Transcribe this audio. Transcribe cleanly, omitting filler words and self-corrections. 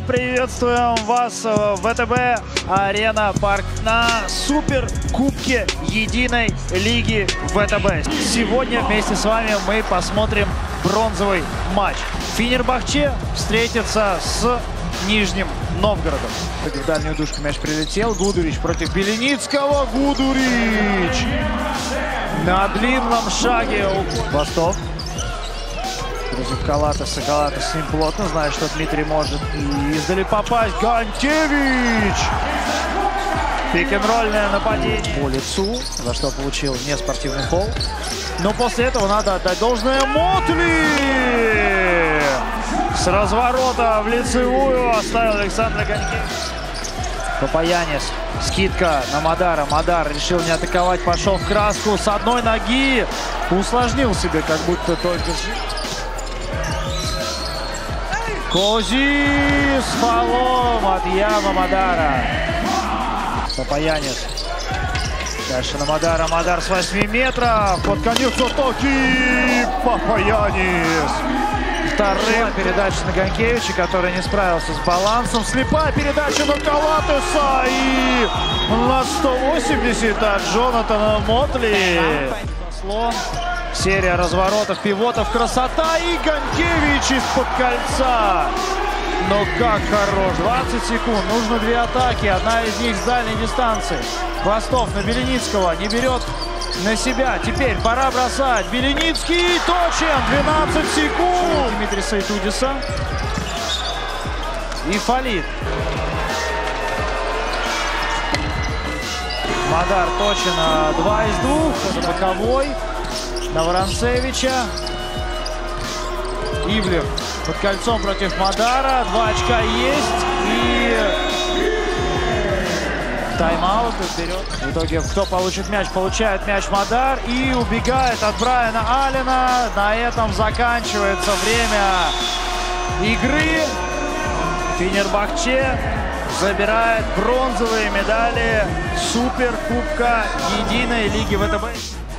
Приветствуем вас в ВТБ Арена Парк на Суперкубке Единой Лиги ВТБ. Сегодня вместе с вами мы посмотрим бронзовый матч. Фенербахче встретится с Нижним Новгородом. В дальнюю дужку мяч прилетел. Гудурич против Беленицкого. Гудурич на длинном шаге. Восток. Против Калатаса. Калатас с ним плотно. Знает, что Дмитрий может и издали попасть. Ганкевич! Пик-н-ролльное нападение по лицу, за что получил неспортивный фол. Но после этого надо отдать должное Мотли! С разворота в лицевую оставил Александра Ганкевич. Папаянис. Скидка на Мадара. Мадар решил не атаковать, пошел в краску с одной ноги. Усложнил себе, как будто только... Кози с фолом от Яма Мадара. Папаянис. Дальше на Мадара. Мадар с 8 метров. Под конец атаки. Папаянис. Вторая передача на Ганкевича, который не справился с балансом. Слепая передача на Калатаса. И на 180 от Джонатана Мотли. Серия разворотов, пивотов, красота и Ганкевич из-под кольца. Но как хорош. 20 секунд, нужно 2 атаки, одна из них с дальней дистанции. Хвостов на Беленицкого, не берет на себя. Теперь пора бросать. Беленицкий точен, 12 секунд. Дмитрия Сайтудиса. И фалит. Мадар точен, 2 из 2. Это боковой. На Воронцевича. Ивлев под кольцом против Мадара. 2 очка есть. И тайм-аут вперед. В итоге кто получит мяч? Получает мяч Мадар. И убегает от Брайана Аллена. На этом заканчивается время игры. Фенербахче забирает бронзовые медали Суперкубка Единой Лиги ВТБ.